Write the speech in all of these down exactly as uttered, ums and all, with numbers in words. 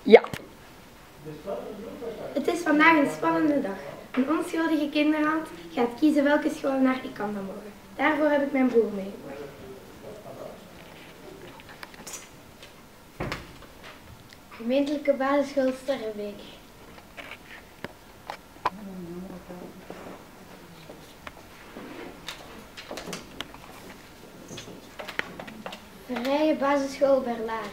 Ja. Het is vandaag een spannende dag. Een onschuldige kinderhand gaat kiezen welke school naar Ikanda mogen. Daarvoor heb ik mijn broer meegebracht. Gemeentelijke basisschool Sterrenbeek. Vrije basisschool Berlaar.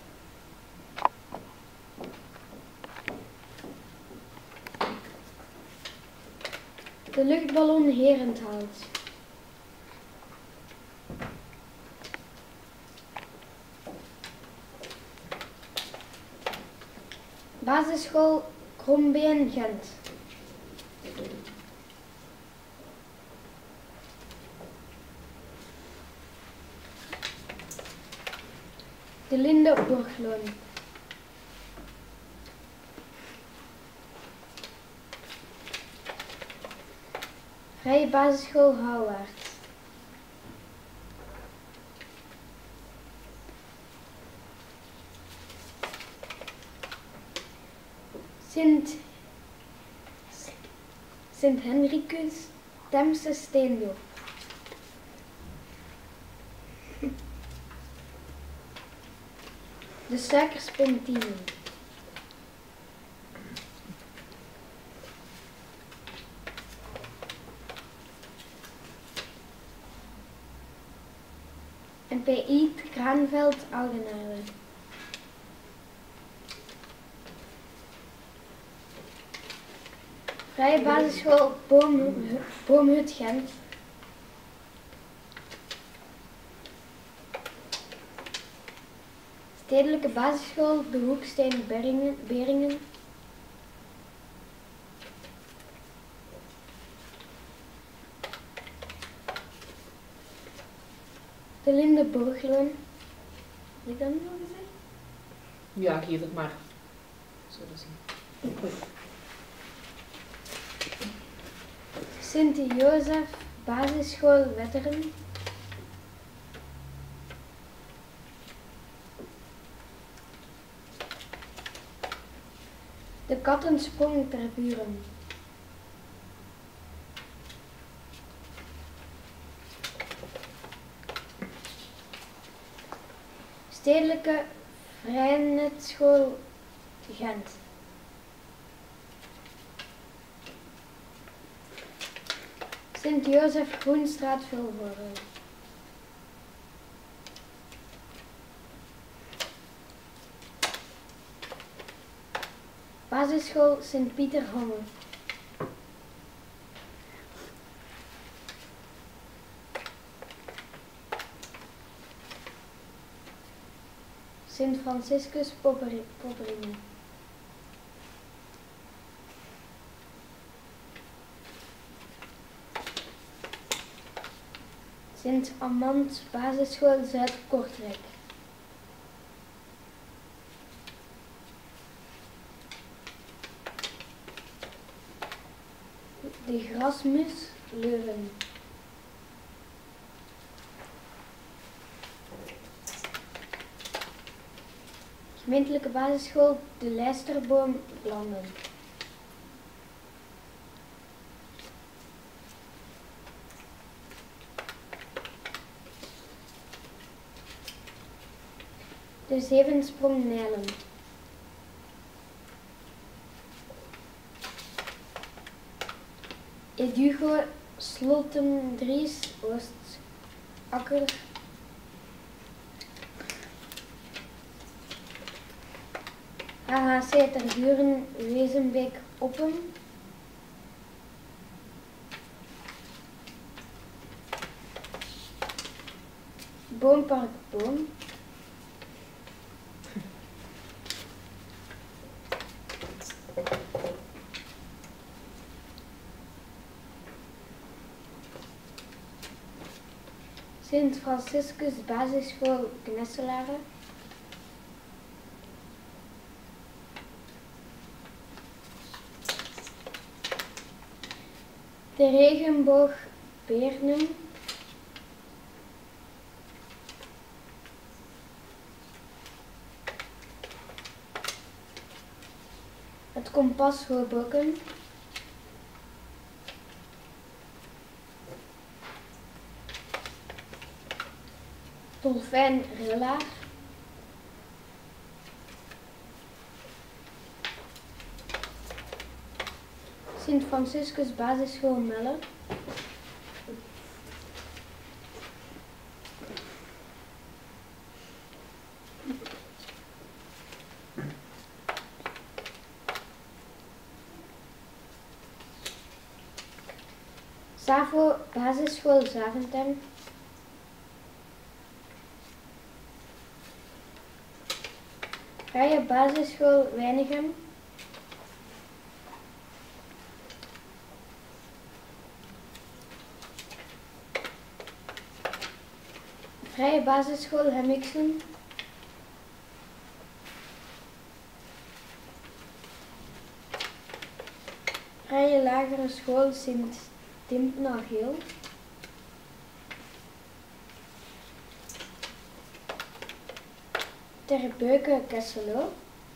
De luchtballon Herenthout. Basisschool Krombeen Gent. De Linde Borgloon. Vrije basisschool Houwaard. Sint, Sint Henricus Temse Steendorp. De Suikerspintine. N P I Kraanveld Oudenaarde. Vrije basisschool Boomhut, Boomhut Gent. Stedelijke basisschool De Hoeksteen Beringen, Beringen. De Linde Borgloon. Heb ik dat nu al gezegd? Ja, geef het maar. Zullen zien. Sint-Jozef Basisschool Wetteren. De Kattensprong ter Buren. Stedelijke Vrijnetschool Gent. Sint-Jozef Groenstraat Vilvoorde. Basisschool Sint-Pieter Homme. Sint Franciscus Poperingen. Sint Amand Basisschool Zuid-Kortrijk. De Grasmus Leuven. Gemeentelijke basisschool De Lijsterboom Landen. De Zevensprong Nijlen. Edugo Slotendries Oostakker. H H C Terburen Wezenbeek Oppen. Boompark Boom. Sint Franciscus Basisschool Knesselaren. De Regenboog Beernem. Het kompas Hoboken. Dolfijn Rillaar. Sint Franciscus Basisschool Melle. Savo Basisschool Zaventem. Vrije Basisschool Weinigem. Vrije Basisschool Hemmiksen. Vrije Lagere School Sint Timpna-Geel. Ter Beuke Kesselo.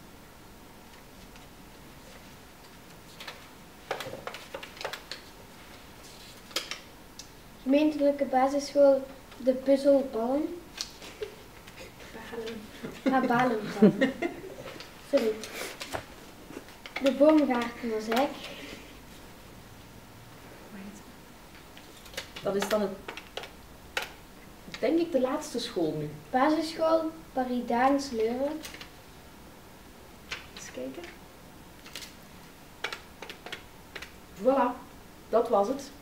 Gemeentelijke basisschool De Puzzelballen. Ah, Balenballen. Sorry. De Boomgaard Mozaïek. Dat is dan het, denk ik, de laatste school nu. Basisschool Paridaans Leuven. Eens kijken. Voilà, dat was het.